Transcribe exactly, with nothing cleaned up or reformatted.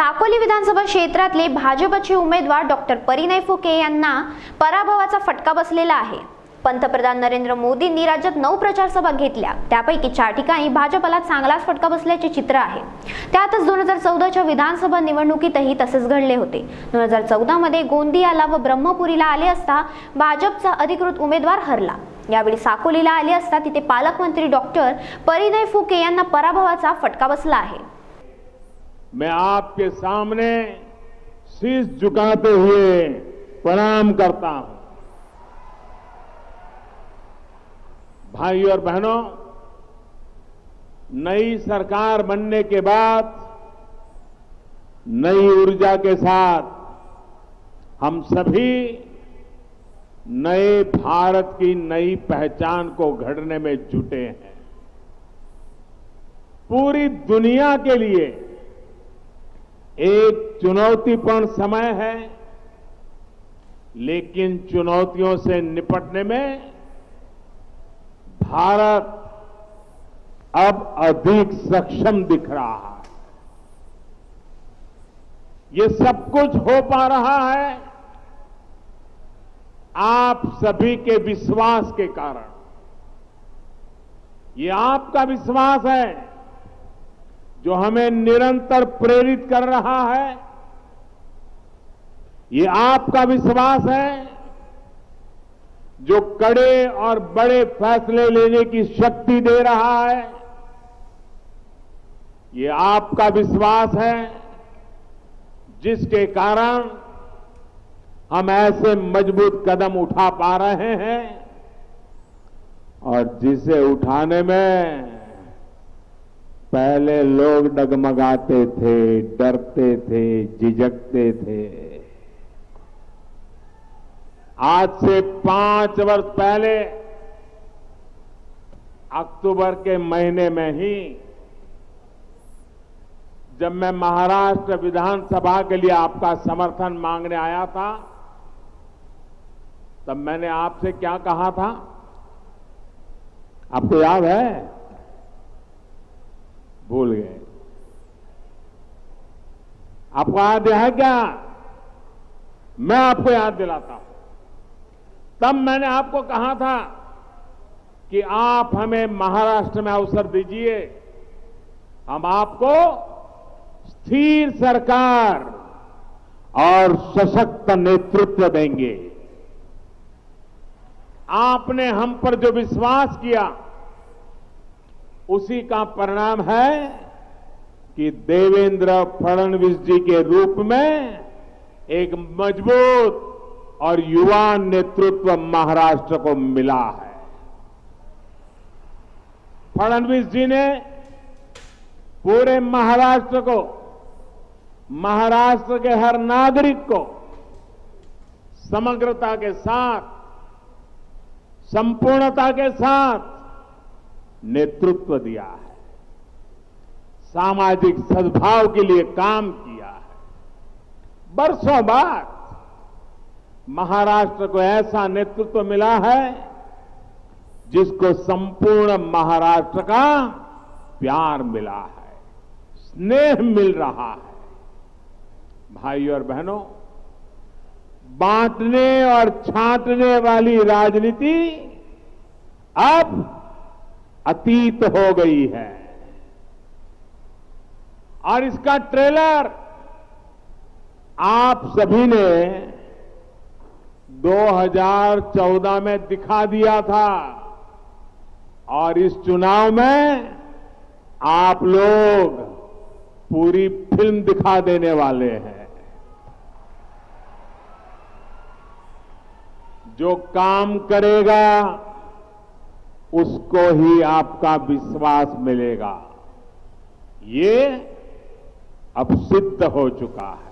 साकोली विधानसभा क्षेत्रातले भाजपचे उमेदवार डॉक्टर परिणय फुके यांना पराभवाचा फटका बसलेला आहे। पंतप्रधान नरेंद्र मोदींनी राज्यात नऊ प्रचार सभा घेतल्या, त्यापैकी चार ठिकाणी भाजपला चांगलाच फटका बसल्याचे चित्र आहे। त्यातच दोन हजार चौदाच्या विधानसभा निवडणुकीतही तसेच घडले होते। दोन हजार चौदा मध्ये गोंदियाला व ब्रह्मपुरीला आले असता भाजपचा अधिकृत उमेदवार हरला। यावेळी साकोलीला आले असता तिथे पालकमंत्री डॉक्टर परिणय फुके यांना पराभवाचा फटका बसला आहे। मैं आपके सामने शीश झुकाते हुए प्रणाम करता हूं। भाइयों और बहनों, नई सरकार बनने के बाद नई ऊर्जा के साथ हम सभी नए भारत की नई पहचान को गढ़ने में जुटे हैं। पूरी दुनिया के लिए एक चुनौतीपूर्ण समय है, लेकिन चुनौतियों से निपटने में भारत अब अधिक सक्षम दिख रहा है। ये सब कुछ हो पा रहा है आप सभी के विश्वास के कारण। ये आपका विश्वास है जो हमें निरंतर प्रेरित कर रहा है। ये आपका विश्वास है जो कड़े और बड़े फैसले लेने की शक्ति दे रहा है। ये आपका विश्वास है जिसके कारण हम ऐसे मजबूत कदम उठा पा रहे हैं और जिसे उठाने में पहले लोग डगमगाते थे, डरते थे, झिझकते थे। आज से पांच वर्ष पहले अक्टूबर के महीने में ही जब मैं महाराष्ट्र विधानसभा के लिए आपका समर्थन मांगने आया था, तब मैंने आपसे क्या कहा था, आपको याद है? भूल गए? आपको याद है क्या? मैं आपको याद दिलाता हूं। तब मैंने आपको कहा था कि आप हमें महाराष्ट्र में अवसर दीजिए, हम आपको स्थिर सरकार और सशक्त नेतृत्व देंगे। आपने हम पर जो विश्वास किया उसी का परिणाम है कि देवेंद्र फडणवीस जी के रूप में एक मजबूत और युवा नेतृत्व महाराष्ट्र को मिला है। फडणवीस जी ने पूरे महाराष्ट्र को, महाराष्ट्र के हर नागरिक को समग्रता के साथ, संपूर्णता के साथ नेतृत्व दिया है, सामाजिक सद्भाव के लिए काम किया है। बरसों बाद महाराष्ट्र को ऐसा नेतृत्व मिला है जिसको संपूर्ण महाराष्ट्र का प्यार मिला है, स्नेह मिल रहा है। भाइयों और बहनों, बांटने और छांटने वाली राजनीति अब अतीत हो गई है और इसका ट्रेलर आप सभी ने दो हज़ार चौदह में दिखा दिया था और इस चुनाव में आप लोग पूरी फिल्म दिखा देने वाले हैं। जो काम करेगा उसको ही आपका विश्वास मिलेगा, ये अब सिद्ध हो चुका है।